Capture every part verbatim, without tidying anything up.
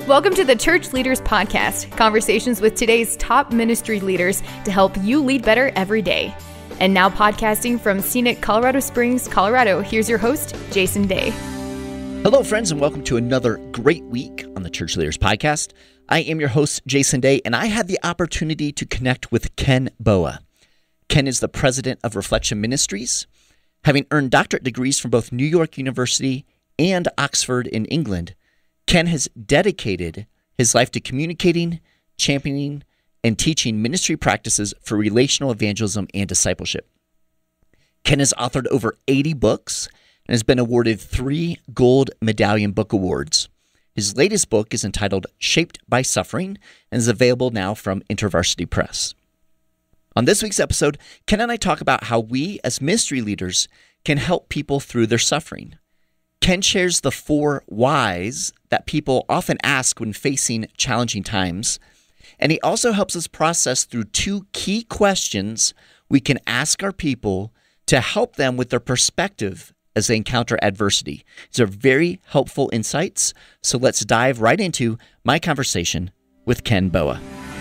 Welcome to the Church Leaders Podcast, conversations with today's top ministry leaders to help you lead better every day. And now podcasting from scenic Colorado Springs, Colorado, here's your host, Jason Day. Hello, friends, and welcome to another great week on the Church Leaders Podcast. I am your host, Jason Day, and I had the opportunity to connect with Ken Boa. Ken is the president of Reflection Ministries. Having earned doctorate degrees from both New York University and Oxford in England, Ken has dedicated his life to communicating, championing, and teaching ministry practices for relational evangelism and discipleship. Ken has authored over eighty books and has been awarded three Gold Medallion Book Awards. His latest book is entitled Shaped by Suffering and is available now from InterVarsity Press. On this week's episode, Ken and I talk about how we as ministry leaders can help people through their suffering. Ken shares the four whys that people often ask when facing challenging times, and he also helps us process through two key questions we can ask our people to help them with their perspective as they encounter adversity. These are very helpful insights, so let's dive right into my conversation with Ken Boa.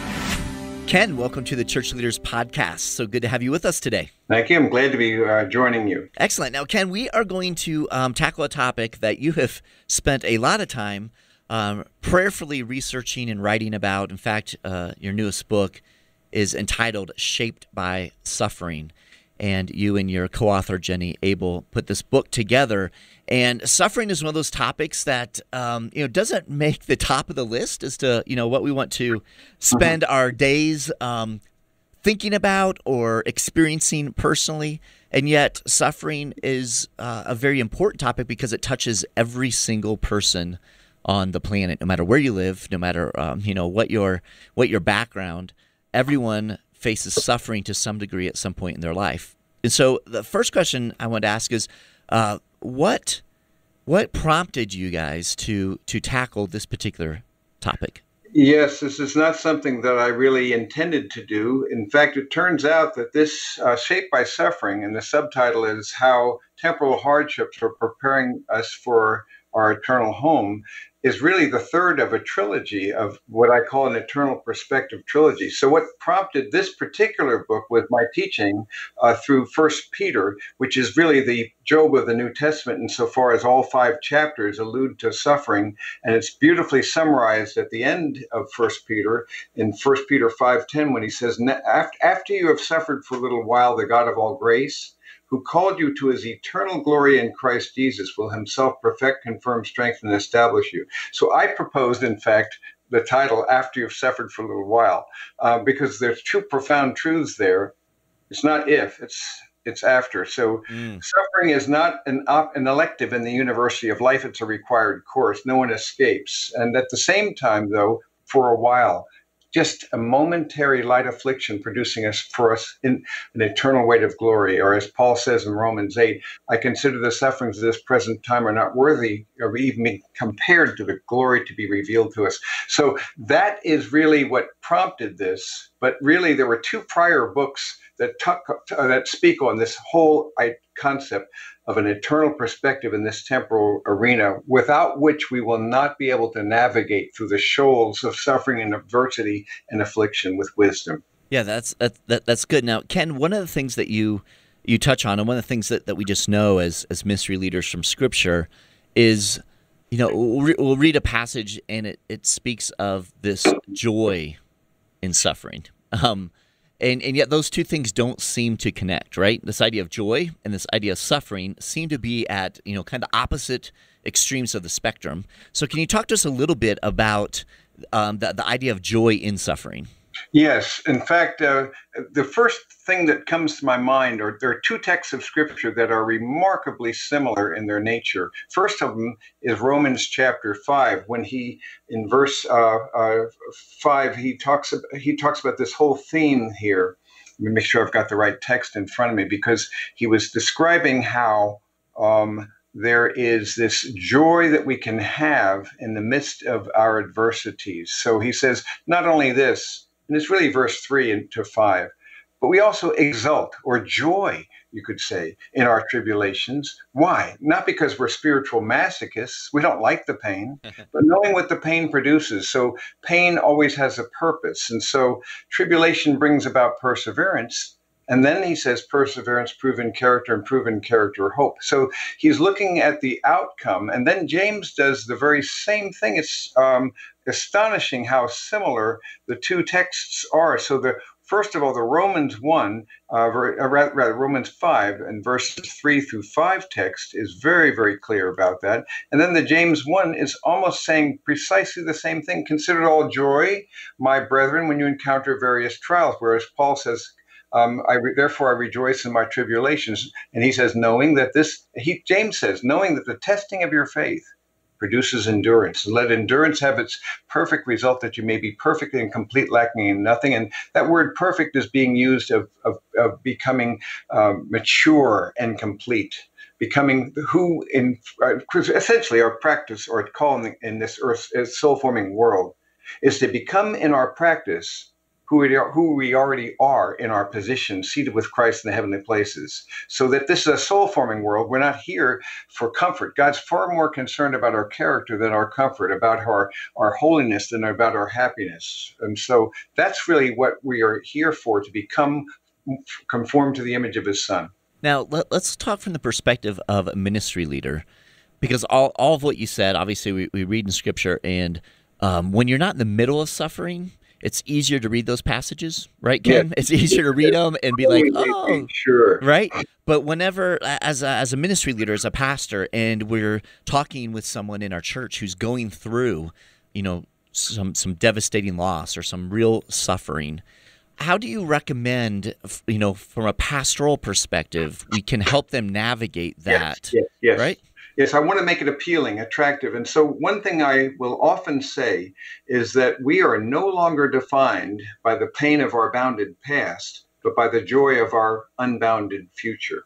Ken, welcome to the Church Leaders Podcast. So good to have you with us today. Thank you. I'm glad to be uh, joining you. Excellent. Now, Ken, we are going to um, tackle a topic that you have spent a lot of time um, prayerfully researching and writing about. In fact, uh, your newest book is entitled Shaped by Suffering. And you and your co-author, Jenny Abel, put this book together. And suffering is one of those topics that um, you know doesn't make the top of the list as to you know what we want to spend mm-hmm. our days um, thinking about or experiencing personally. And yet, suffering is uh, a very important topic because it touches every single person on the planet, no matter where you live, no matter um, you know what your what your background. Everyone faces suffering to some degree at some point in their life. And so the first question I want to ask is, uh, what what prompted you guys to to tackle this particular topic? Yes, this is not something that I really intended to do. In fact, it turns out that this uh, Shaped by Suffering, and the subtitle is How Temporal Hardships Are Preparing Us for Our Eternal Home, is really the third of a trilogy of what I call an eternal perspective trilogy. So what prompted this particular book was my teaching uh, through First Peter, which is really the Job of the New Testament insofar as all five chapters allude to suffering. And it's beautifully summarized at the end of First Peter in First Peter five ten when he says, after you have suffered for a little while, the God of all grace, who called you to his eternal glory in Christ Jesus, will himself perfect, confirm, strengthen, and establish you. So I proposed, in fact, the title, After You've Suffered for a Little While, uh, because there's two profound truths there. It's not if, it's it's after. So mm. Suffering is not an, op- an elective in the University of Life. It's a required course. No one escapes. And at the same time, though, for a while, just a momentary light affliction producing us for us in an eternal weight of glory. Or as Paul says in Romans eight, I consider the sufferings of this present time are not worthy or even being compared to the glory to be revealed to us. So that is really what prompted this. But really, there were two prior books that talk, uh, that speak on this whole concept of an eternal perspective in this temporal arena, without which we will not be able to navigate through the shoals of suffering and adversity and affliction with wisdom. Yeah, that's that, that that's good. Now, Ken, one of the things that you you touch on, and one of the things that, that we just know as as ministry leaders from Scripture is, you know, we'll, re- we'll read a passage and it, it speaks of this joy in suffering. Um, And and yet those two things don't seem to connect, right? This idea of joy and this idea of suffering seem to be at, you know, kind of opposite extremes of the spectrum. So can you talk to us a little bit about um, the, the idea of joy in suffering? Yes. In fact, uh, the first thing that comes to my mind are there are two texts of Scripture that are remarkably similar in their nature. First of them is Romans chapter five, when he, in verse uh, uh, five, he talks he talks about this whole theme here. Let me make sure I've got the right text in front of me, because he was describing how um, there is this joy that we can have in the midst of our adversities. So he says, not only this, and it's really verse three and to five, but we also exult or joy you could say, in our tribulations. Why? Not because we're spiritual masochists. We don't like the pain, but knowing what the pain produces. So pain always has a purpose. And so tribulation brings about perseverance. And then he says, perseverance, proven character, and proven character, hope. So he's looking at the outcome. And then James does the very same thing. It's um, astonishing how similar the two texts are. So the first of all, the Romans one, uh, rather, rather Romans five, and verses three through five text is very, very clear about that. And then the James one is almost saying precisely the same thing. Consider it all joy, my brethren, when you encounter various trials. Whereas Paul says, Um, I re- therefore I rejoice in my tribulations. And he says, knowing that this, he, James says, knowing that the testing of your faith produces endurance. Let endurance have its perfect result, that you may be perfect and complete, lacking in nothing. And that word perfect is being used of, of, of becoming um, mature and complete, becoming who in uh, essentially our practice or call in, in this earth, soul-forming world is to become in our practice who we, are, who we already are in our position, seated with Christ in the heavenly places. So that this is a soul-forming world. We're not here for comfort. God's far more concerned about our character than our comfort, about our, our holiness than about our happiness. And so that's really what we are here for, to become conformed to the image of his Son. Now, let, let's talk from the perspective of a ministry leader, because all, all of what you said, obviously we, we read in Scripture, and um, when you're not in the middle of suffering, it's easier to read those passages, right, Ken? Yeah. It's easier to read them and be like, oh, sure, right? But whenever, as a, as a ministry leader, as a pastor, and we're talking with someone in our church who's going through, you know, some some devastating loss or some real suffering, how do you recommend, you know, from a pastoral perspective, we can help them navigate that, yes, yes, yes. right? Yes, I want to make it appealing, attractive. And so one thing I will often say is that we are no longer defined by the pain of our bounded past, but by the joy of our unbounded future.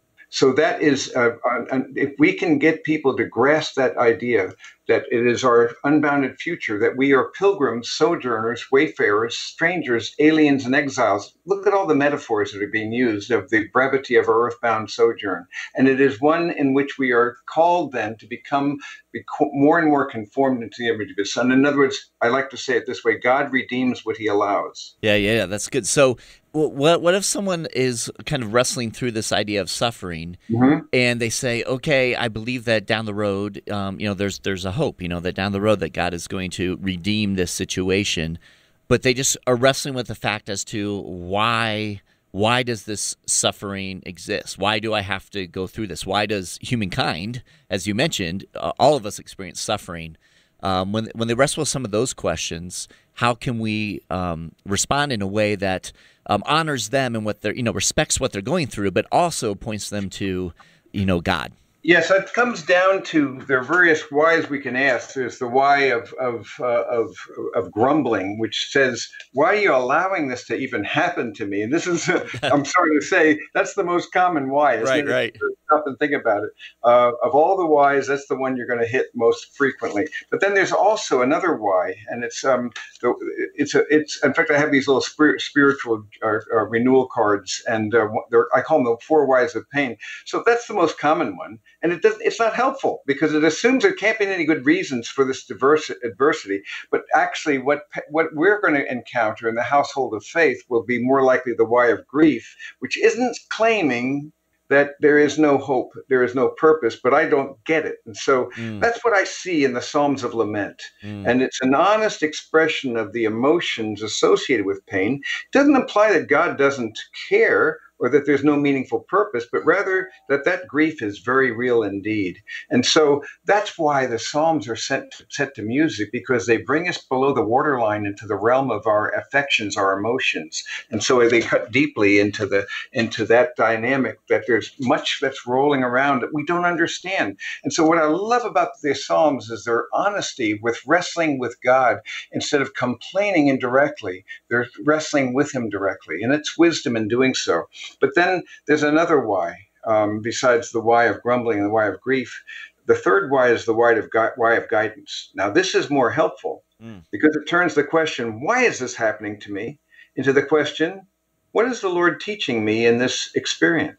So that is, uh, uh, if we can get people to grasp that idea, that it is our unbounded future, that we are pilgrims, sojourners, wayfarers, strangers, aliens, and exiles. Look at all the metaphors that are being used of the brevity of our earthbound sojourn. And it is one in which we are called then to become more and more conformed into the image of his Son. In other words, I like to say it this way, God redeems what he allows. Yeah, yeah, yeah, that's good. So what what if someone is kind of wrestling through this idea of suffering, mm-hmm. and they say, okay, I believe that down the road, um, you know, there's there's a hope, you know, that down the road that God is going to redeem this situation, but they just are wrestling with the fact as to why why does this suffering exist? Why do I have to go through this? Why does humankind, as you mentioned, uh, all of us experience suffering? Um, when when they wrestle with some of those questions, how can we um, respond in a way that um, honors them and what they're, you know, respects what they're going through, but also points them to, you know, God? Yes, it comes down to there are various whys we can ask. There's the why of of uh, of of grumbling, which says, "Why are you allowing this to even happen to me?" And this is, uh, I'm sorry to say, that's the most common why. Isn't right, it? right. Stop and think about it. Uh, of all the whys, that's the one you're going to hit most frequently. But then there's also another why, and it's um, the, it's a it's. In fact, I have these little spir- spiritual uh, uh, renewal cards, and uh, I call them the four whys of pain. So that's the most common one. And it does, it's not helpful because it assumes there can't be any good reasons for this diverse adversity. But actually, what what we're going to encounter in the household of faith will be more likely the why of grief, which isn't claiming that there is no hope, there is no purpose, but I don't get it. And so mm. that's what I see in the Psalms of Lament. Mm. And it's an honest expression of the emotions associated with pain. It doesn't imply that God doesn't care or that there's no meaningful purpose, but rather that that grief is very real indeed. And so that's why the Psalms are set to, set to music, because they bring us below the waterline into the realm of our affections, our emotions. And so they cut deeply into the into that dynamic, that there's much that's rolling around that we don't understand. And so what I love about the Psalms is their honesty with wrestling with God. Instead of complaining indirectly, they're wrestling with him directly. And it's wisdom in doing so. But then there's another why, um, besides the why of grumbling and the why of grief. The third why is the why of, gui- why of guidance. Now, this is more helpful mm. because it turns the question, why is this happening to me, into the question, what is the Lord teaching me in this experience?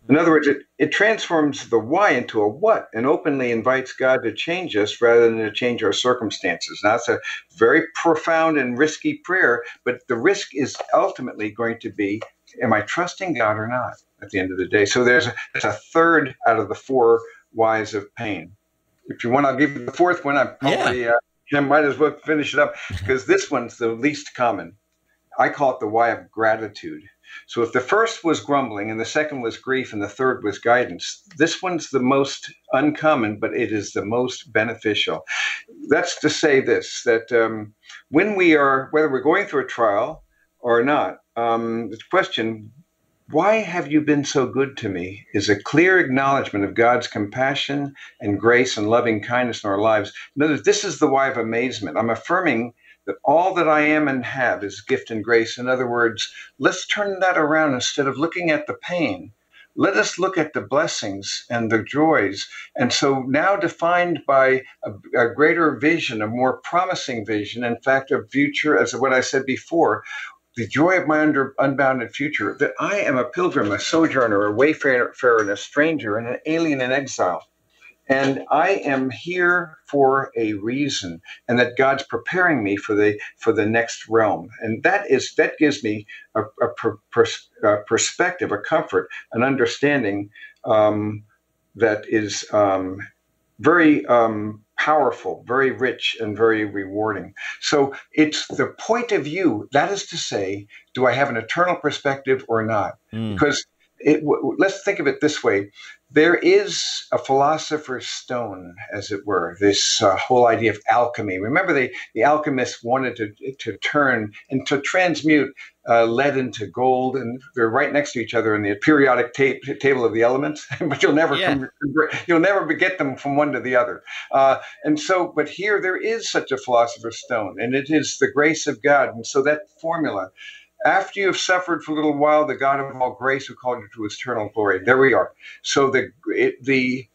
In other words, it, it transforms the why into a what and openly invites God to change us rather than to change our circumstances. Now, it's a very profound and risky prayer, but the risk is ultimately going to be, am I trusting God or not at the end of the day? So there's a, there's a third out of the four whys of pain. If you want, I'll give you the fourth one. I probably yeah. uh, I might as well finish it up because this one's the least common. I call it the why of gratitude. So if the first was grumbling and the second was grief and the third was guidance, this one's the most uncommon, but it is the most beneficial. That's to say this, that um, when we are, whether we're going through a trial or not, um, the question, why have you been so good to me, is a clear acknowledgement of God's compassion and grace and loving kindness in our lives. In other words, this is the why of amazement. I'm affirming that all that I am and have is gift and grace. In other words, let's turn that around. Instead of looking at the pain, let us look at the blessings and the joys. And so now defined by a, a greater vision, a more promising vision, in fact, a future, as what I said before, the joy of my under, unbounded future, that I am a pilgrim, a sojourner, a wayfarer, and a stranger, and an alien in exile. And I am here for a reason, and that God's preparing me for the for the next realm. And that is that gives me a, a, per, per, a perspective, a comfort, an understanding um, that is um, very um, powerful, very rich, and very rewarding. So it's the point of view. That is to say, do I have an eternal perspective or not? Mm. Because it, w- let's think of it this way. There is a philosopher's stone, as it were, this uh, whole idea of alchemy. Remember, they, the alchemists wanted to, to turn and to transmute uh, lead into gold, and they're right next to each other in the periodic ta- table of the elements, but you'll never yeah. com- you'll never get them from one to the other. Uh, and so, but here there is such a philosopher's stone, and it is the grace of God. And so that formula, after you have suffered for a little while, the God of all grace who called you to his eternal glory. There we are. So the it, the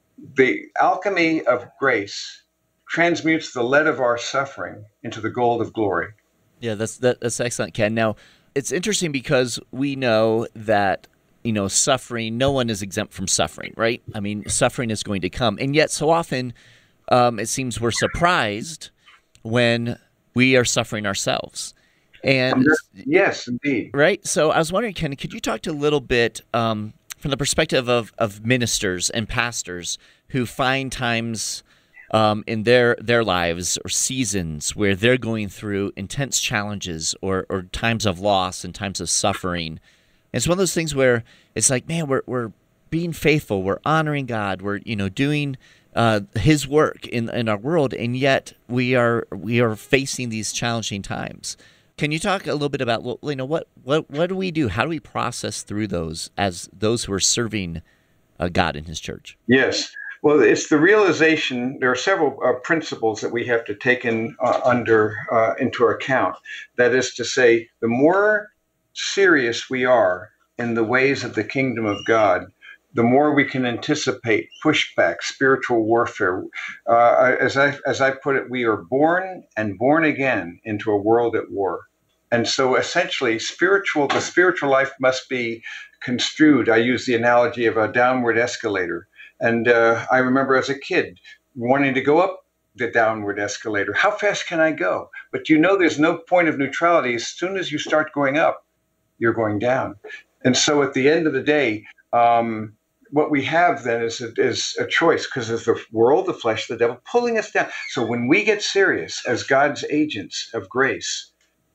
the alchemy of grace transmutes the lead of our suffering into the gold of glory. Yeah, that's that, that's excellent, Ken. Now, it's interesting because we know that, you know, suffering, no one is exempt from suffering, right? I mean, suffering is going to come. And yet so often um, it seems we're surprised when we are suffering ourselves. And yes, indeed. Right. So I was wondering, Ken, could you talk to a little bit um, from the perspective of, of ministers and pastors who find times um, in their their lives or seasons where they're going through intense challenges or, or times of loss and times of suffering? And it's one of those things where it's like, man, we're we're being faithful, we're honoring God, we're you know doing uh, His work in in our world, and yet we are we are facing these challenging times. Can you talk a little bit about, you know, what, what, what do we do? How do we process through those as those who are serving uh, God in His church? Yes. Well, it's the realization, there are several uh, principles that we have to take in, uh, under uh, into account. That is to say, the more serious we are in the ways of the kingdom of God, the more we can anticipate pushback, spiritual warfare. Uh, as I as I put it, we are born and born again into a world at war. And so essentially, spiritual the spiritual life must be construed. I use the analogy of a downward escalator. And uh, I remember as a kid wanting to go up the downward escalator. How fast can I go? But you know there's no point of neutrality. As soon as you start going up, you're going down. And so at the end of the day, um, what we have then is a, is a choice, because there's the world, the flesh, the devil pulling us down. So when we get serious as God's agents of grace,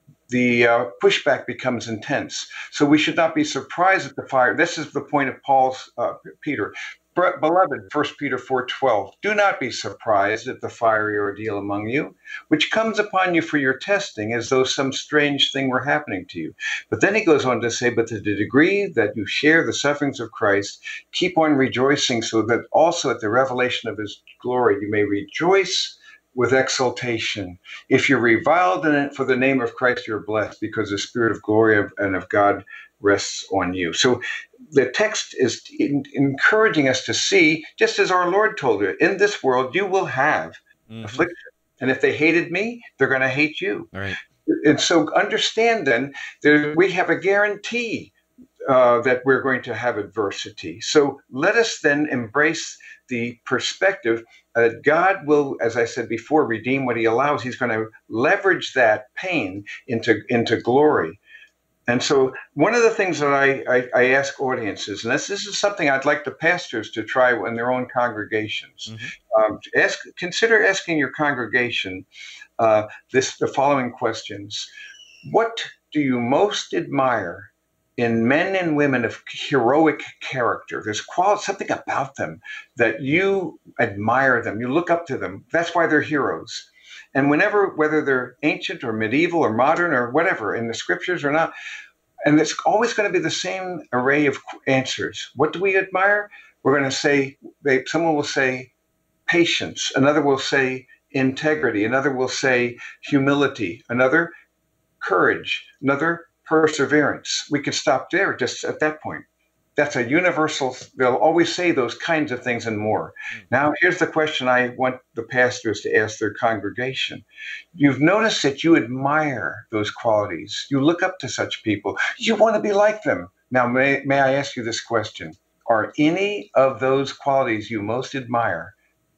the uh, pushback becomes intense. So we should not be surprised at the fire. This is the point of Paul's, uh, Peter. Beloved, First Peter four twelve, do not be surprised at the fiery ordeal among you, which comes upon you for your testing, as though some strange thing were happening to you. But then he goes on to say, but to the degree that you share the sufferings of Christ, keep on rejoicing, so that also at the revelation of his glory you may rejoice with exultation. If you're reviled in it for the name of Christ, you're blessed, because the Spirit of glory and of God rests on you. So the text is in, encouraging us to see, just as our Lord told you, in this world you will have mm-hmm. affliction. And if they hated me, they're going to hate you. All right. And so understand then that we have a guarantee uh, that we're going to have adversity. So let us then embrace the perspective that God will, as I said before, redeem what he allows. He's going to leverage that pain into, into glory. And so one of the things that I, I, I ask audiences, and this, this is something I'd like the pastors to try in their own congregations, mm-hmm. um, ask, consider asking your congregation uh, this, the following questions. What do you most admire in men and women of heroic character? There's quality, something about them that you admire them, you look up to them. That's why they're heroes. And whenever, whether they're ancient or medieval or modern or whatever, in the scriptures or not, and it's always going to be the same array of answers. What do we admire? We're going to say, they, someone will say patience. Another will say integrity. Another will say humility. Another, courage. Another, perseverance. We could stop there just at that point. That's a universal, they'll always say those kinds of things and more. Mm-hmm. Now, here's the question I want the pastors to ask their congregation. You've noticed that you admire those qualities. You look up to such people. You want to be like them. Now, may, may I ask you this question? Are any of those qualities you most admire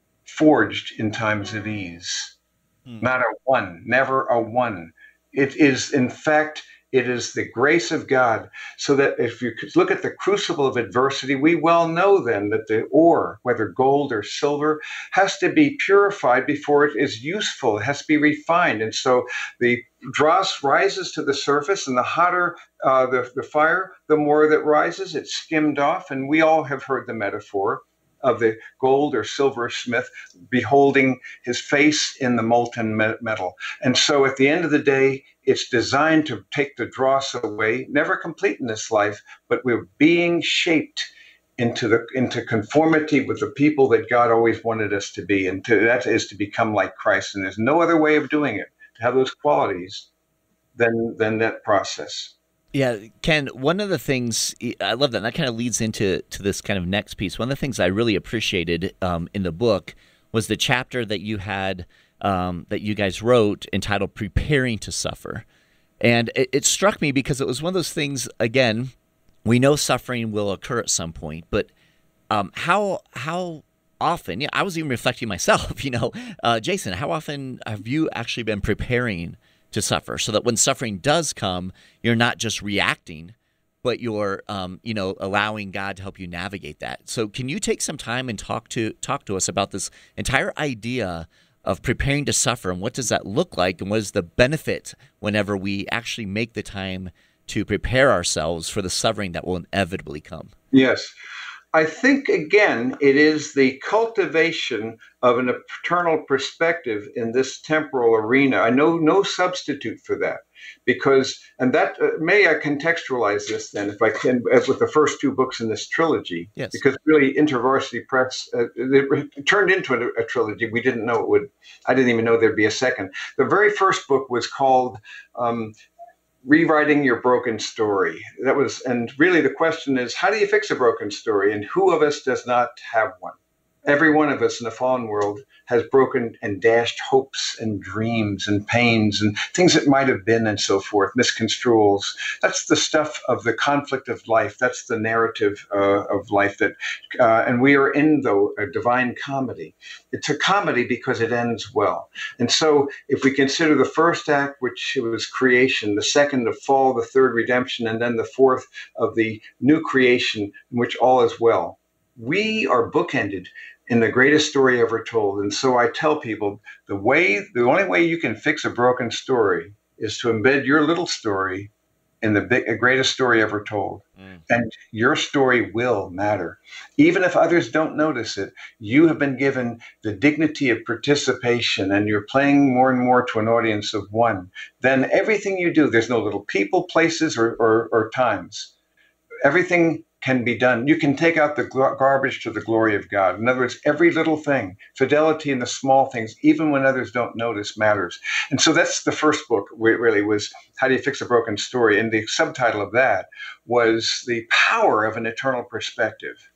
forged in times of ease? Mm-hmm. Not a one, never a one. It is, in fact, it is the grace of God, so that if you could look at the crucible of adversity, we well know then that the ore, whether gold or silver, has to be purified before it is useful. It has to be refined. And so the dross rises to the surface, and the hotter uh, the, the fire, the more that rises, it's skimmed off. And we all have heard the metaphor of the gold or silver smith beholding his face in the molten metal. And so at the end of the day, it's designed to take the dross away, never complete in this life, but we're being shaped into the into conformity with the people that God always wanted us to be. And to, that is to become like Christ. And there's no other way of doing it, to have those qualities, than, than that process. Yeah, Ken, one of the things, I love that, and that kind of leads into to this kind of next piece. One of the things I really appreciated um, in the book was the chapter that you had, um, that you guys wrote entitled Preparing to Suffer. And it, it struck me because it was one of those things, again, we know suffering will occur at some point, but um, how how often, yeah, I was even reflecting myself, you know, uh, Jason, how often have you actually been preparing to suffer, so that when suffering does come, you're not just reacting, but you're, um, you know, allowing God to help you navigate that. So, can you take some time and talk to talk to us about this entire idea of preparing to suffer, and what does that look like, and what is the benefit whenever we actually make the time to prepare ourselves for the suffering that will inevitably come? Yes. I think, again, it is the cultivation of an eternal perspective in this temporal arena. I know no substitute for that, because, and that, uh, may I contextualize this then, if I can, as with the first two books in this trilogy, yes. Because really InterVarsity Press, uh, it, it turned into a, a trilogy. We didn't know it would, I didn't even know there'd be a second. The very first book was called um, Rewriting Your Broken Story. That was, and really the question is, how do you fix a broken story? And who of us does not have one? Every one of us in the fallen world has broken and dashed hopes and dreams and pains and things that might have been and so forth, misconstruals. That's the stuff of the conflict of life. That's the narrative uh, of life. That, uh, and we are in, though, a divine comedy. It's a comedy because it ends well. And so if we consider the first act, which was creation, the second of fall, the third redemption, and then the fourth of the new creation, in which all is well, we are bookended in the greatest story ever told. And so I tell people, the way, the only way you can fix a broken story is to embed your little story in the big, greatest story ever told. Mm. And your story will matter. Even if others don't notice it, you have been given the dignity of participation, and you're playing more and more to an audience of one. Then everything you do, there's no little people, places, or, or, or times. Everything can be done. You can take out the garbage to the glory of God. In other words, every little thing, fidelity in the small things, even when others don't notice, matters. And so that's the first book, really, was How Do You Fix a Broken Story? And the subtitle of that was The Power of an Eternal Perspective.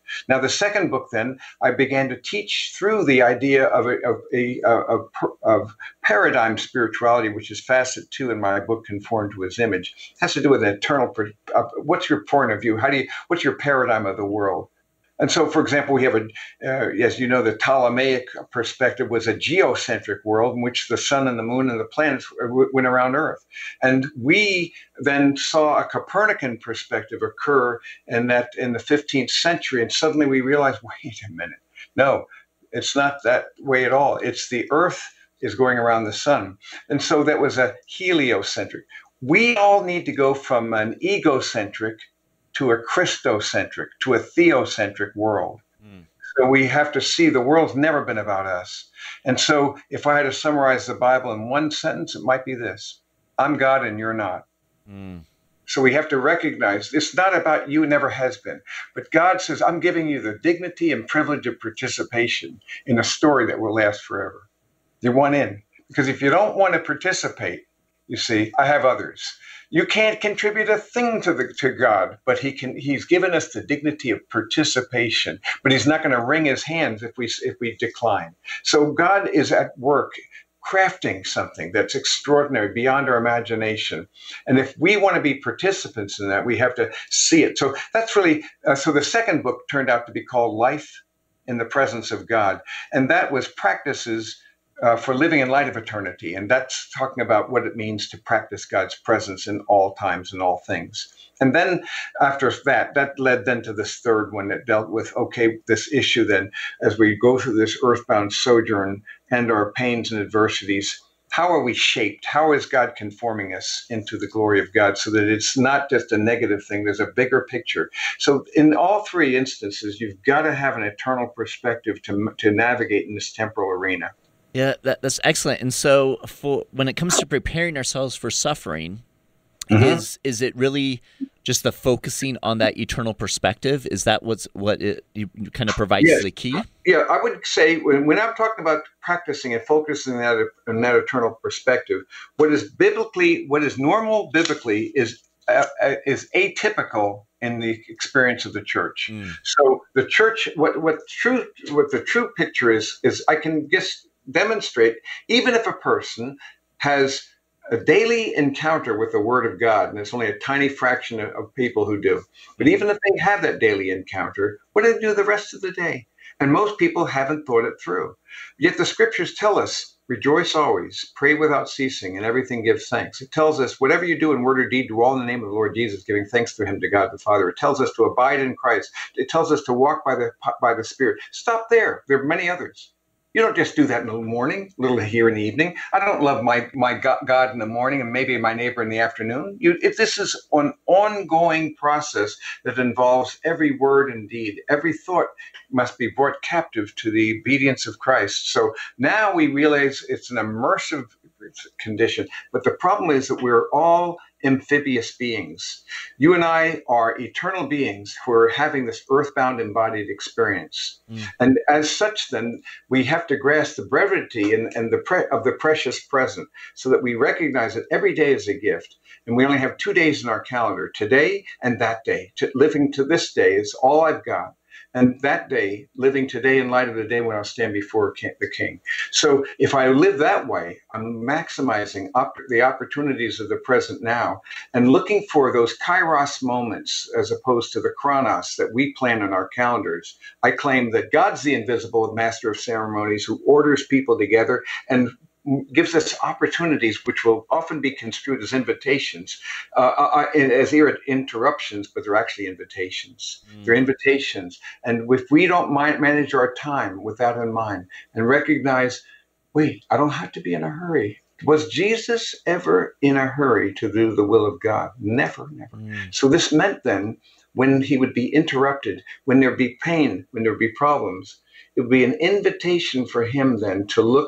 Now, the second book, then, I began to teach through the idea of a, of a of, of paradigm spirituality, which is facet two in my book, Conform to His Image. It has to do with an eternal. Uh, what's your point of view? How do you? What's your paradigm of the world? And so, for example, we have a, uh, as you know, the Ptolemaic perspective was a geocentric world in which the sun and the moon and the planets w- went around Earth. And we then saw a Copernican perspective occur in that in the fifteenth century. And suddenly we realized, wait a minute, no, it's not that way at all. It's the Earth is going around the sun. And so that was a heliocentric. We all need to go from an egocentric to a Christocentric, to a theocentric world. Mm. So we have to see the world's never been about us. And so if I had to summarize the Bible in one sentence, it might be this: I'm God and you're not. Mm. So we have to recognize it's not about you, never has been. But God says, I'm giving you the dignity and privilege of participation in a story that will last forever. You're one in. Because if you don't want to participate, you see, I have others. You can't contribute a thing to the to God, but He can. He's given us the dignity of participation. But He's not going to wring His hands if we if we decline. So God is at work, crafting something that's extraordinary beyond our imagination. And if we want to be participants in that, we have to see it. So that's really. Uh, so the second book turned out to be called Life in the Presence of God, and that was practices Uh, for living in light of eternity. And that's talking about what it means to practice God's presence in all times and all things. And then after that, that led then to this third one that dealt with, okay, this issue then, as we go through this earthbound sojourn and our pains and adversities, how are we shaped? How is God conforming us into the glory of God so that it's not just a negative thing, there's a bigger picture. So in all three instances, you've got to have an eternal perspective to, to navigate in this temporal arena. Yeah, that, that's excellent. And so for when it comes to preparing ourselves for suffering, mm-hmm. is is it really just the focusing on that eternal perspective? Is that what's what it you kind of provides yes. the key? Yeah, I would say when, when I'm talking about practicing and focusing on that, on that eternal perspective, what is biblically, what is normal biblically is uh, is atypical in the experience of the church. Mm. So the church, what what true what the true picture is is I can just demonstrate, even if a person has a daily encounter with the Word of God, and it's only a tiny fraction of, of people who do, but even if they have that daily encounter, what do they do the rest of the day? And most people haven't thought it through. Yet the Scriptures tell us, rejoice always, pray without ceasing, and everything give thanks. It tells us, whatever you do in word or deed, do all in the name of the Lord Jesus, giving thanks to Him, to God the Father. It tells us to abide in Christ. It tells us to walk by the by the Spirit. Stop there. There are many others. You don't just do that in the morning, a little here in the evening. I don't love my, my God in the morning and maybe my neighbor in the afternoon. You, if this is an ongoing process that involves every word and deed, every thought must be brought captive to the obedience of Christ. So now we realize it's an immersive condition. But the problem is that we're all amphibious beings. You and I are eternal beings who are having this earthbound embodied experience. Mm. And as such, then, we have to grasp the brevity and, and the pre- of the precious present so that we recognize that every day is a gift. And we only have two days in our calendar, today and that day. To, living to this day is all I've got. And that day, living today in light of the day when I'll stand before the King. So if I live that way, I'm maximizing op- the opportunities of the present now and looking for those kairos moments as opposed to the chronos that we plan in our calendars. I claim that God's the invisible master of ceremonies who orders people together and gives us opportunities which will often be construed as invitations, uh, as interruptions, but they're actually invitations. Mm. They're invitations. And if we don't mind, manage our time with that in mind and recognize, wait, I don't have to be in a hurry. Was Jesus ever in a hurry to do the will of God? Never, never. Mm. So this meant then, when he would be interrupted, when there'd be pain, when there'd be problems, it would be an invitation for him then to look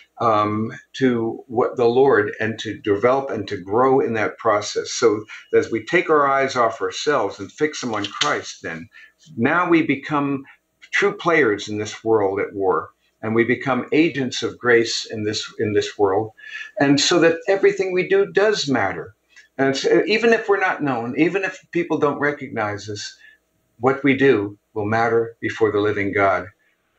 Um, to what the Lord and to develop and to grow in that process. So as we take our eyes off ourselves and fix them on Christ, then now we become true players in this world at war, and we become agents of grace in this in this world, and so that everything we do does matter. And it's, even if we're not known, even if people don't recognize us, what we do will matter before the living God.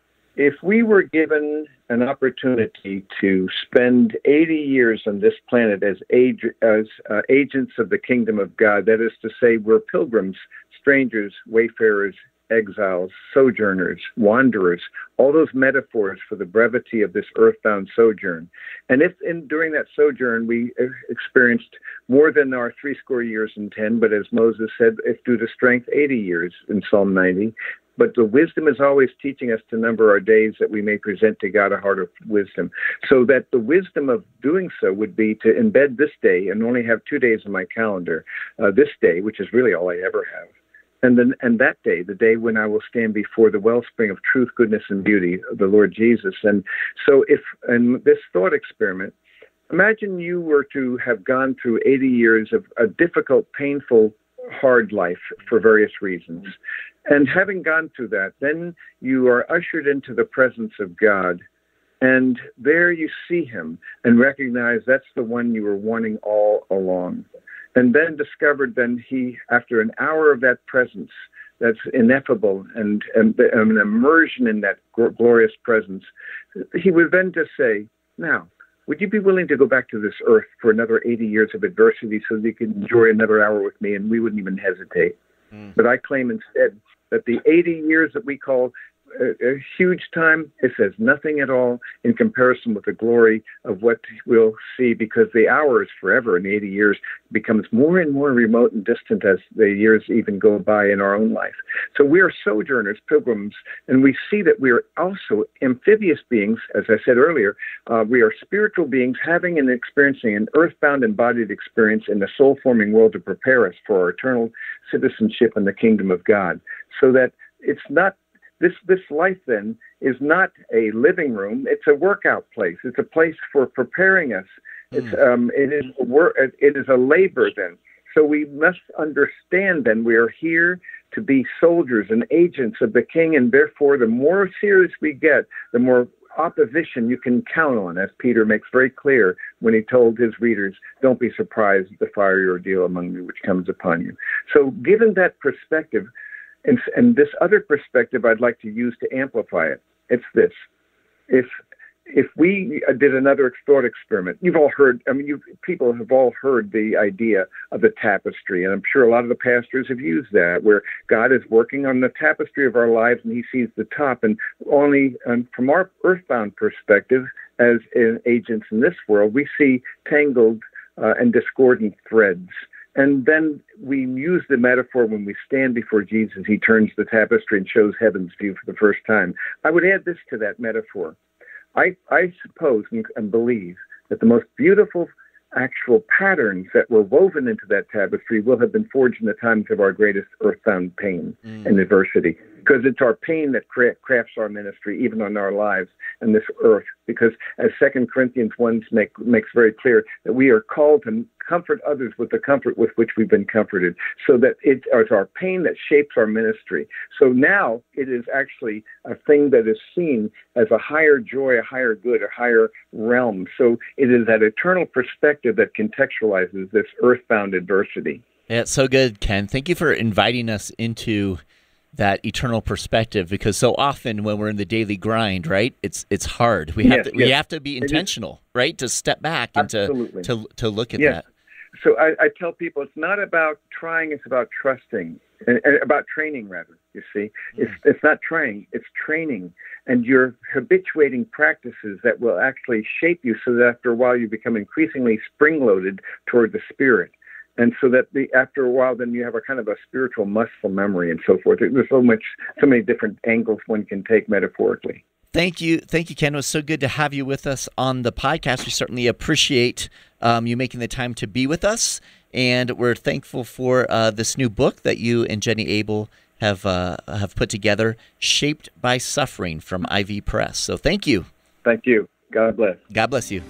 If we were given an opportunity to spend eighty years on this planet as, age, as uh, agents of the kingdom of God, that is to say, we're pilgrims, strangers, wayfarers, exiles, sojourners, wanderers, all those metaphors for the brevity of this earthbound sojourn. And if in, during that sojourn we experienced more than our three score years and ten, but as Moses said, if due to strength, eighty years in Psalm ninety, but the wisdom is always teaching us to number our days that we may present to God a heart of wisdom. So that the wisdom of doing so would be to embed this day and only have two days in my calendar, uh, this day, which is really all I ever have. And then, and that day, the day when I will stand before the wellspring of truth, goodness, and beauty of the Lord Jesus. And so if, in this thought experiment, imagine you were to have gone through eighty years of a difficult, painful, hard life for various reasons. And having gone through that, then you are ushered into the presence of God. And there you see him and recognize that's the one you were wanting all along. And then discovered then he, after an hour of that presence, that's ineffable and, and, and an immersion in that glorious presence, he would then just say, now, would you be willing to go back to this earth for another eighty years of adversity so that you could enjoy another hour with me? And we wouldn't even hesitate. Mm. But I claim instead that the eighty years that we call a, a huge time, it says nothing at all in comparison with the glory of what we'll see, because the hour is forever and eighty years becomes more and more remote and distant as the years even go by in our own life. So we are sojourners, pilgrims, and we see that we are also amphibious beings. As I said earlier, uh, we are spiritual beings having and experiencing an earthbound embodied experience in the soul-forming world to prepare us for our eternal citizenship in the kingdom of God. So that it's not This this life, then, is not a living room. It's a workout place. It's a place for preparing us. It's um, it is a work. It is a labor, then. So we must understand, then, we are here to be soldiers and agents of the King, and therefore, the more serious we get, the more opposition you can count on, as Peter makes very clear when he told his readers, don't be surprised at the fiery ordeal among you which comes upon you. So given that perspective, And, and this other perspective I'd like to use to amplify it. It's this. If if we did another thought experiment, you've all heard, I mean, you people have all heard the idea of the tapestry, and I'm sure a lot of the pastors have used that, where God is working on the tapestry of our lives and he sees the top. And only um, from our earthbound perspective as in agents in this world, we see tangled uh, and discordant threads. And then we use the metaphor when we stand before Jesus, he turns the tapestry and shows heaven's view for the first time. I would add this to that metaphor. I, I suppose and, and believe that the most beautiful actual patterns that were woven into that tapestry will have been forged in the times of our greatest earthbound pain mm. and adversity. Because it's our pain that cra- crafts our ministry, even on our lives and this earth. Because as Second Corinthians one make, makes very clear, that we are called to comfort others with the comfort with which we've been comforted. So that it is our pain that shapes our ministry. So now it is actually a thing that is seen as a higher joy, a higher good, a higher realm. So it is that eternal perspective that contextualizes this earthbound adversity. Yeah, it's so good, Ken. Thank you for inviting us into that eternal perspective, because so often when we're in the daily grind, right, it's it's hard. We have yes, to yes. we have to be intentional, right, to step back and to, to to look at yes. that. So I, I tell people it's not about trying, it's about trusting, and, and about training, rather, you see. Mm. It's it's not trying, it's training. And you're habituating practices that will actually shape you so that after a while you become increasingly spring-loaded toward the Spirit. And so that the, after a while, then you have a kind of a spiritual muscle memory and so forth. There's so much, so many different angles one can take metaphorically. Thank you. Thank you, Ken. It was so good to have you with us on the podcast. We certainly appreciate um, you making the time to be with us. And we're thankful for uh, this new book that you and Jenny Abel have uh, have put together, Shaped by Suffering, from I V Press. So thank you. Thank you. God bless. God bless you.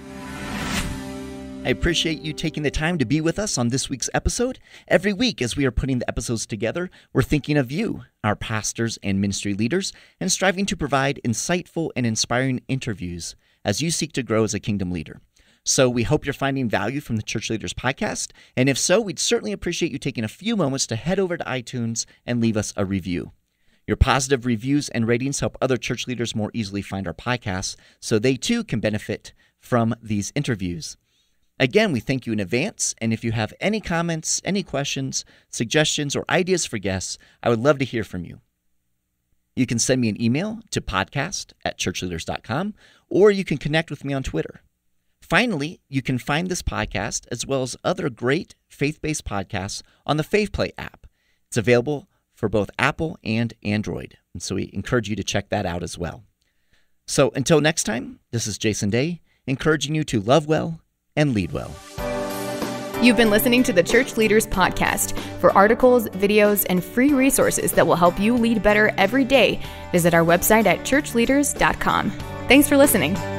I appreciate you taking the time to be with us on this week's episode. Every week, as we are putting the episodes together, we're thinking of you, our pastors and ministry leaders, and striving to provide insightful and inspiring interviews as you seek to grow as a kingdom leader. So we hope you're finding value from the Church Leaders Podcast, and if so, we'd certainly appreciate you taking a few moments to head over to iTunes and leave us a review. Your positive reviews and ratings help other church leaders more easily find our podcasts so they too can benefit from these interviews. Again, we thank you in advance, and if you have any comments, any questions, suggestions, or ideas for guests, I would love to hear from you. You can send me an email to podcast at churchleaders dot com, or you can connect with me on Twitter. Finally, you can find this podcast as well as other great faith-based podcasts on the FaithPlay app. It's available for both Apple and Android, and so we encourage you to check that out as well. So until next time, this is Jason Day, encouraging you to love well and lead well. You've been listening to the Church Leaders Podcast. For articles, videos, and free resources that will help you lead better every day, visit our website at church leaders dot com. Thanks for listening.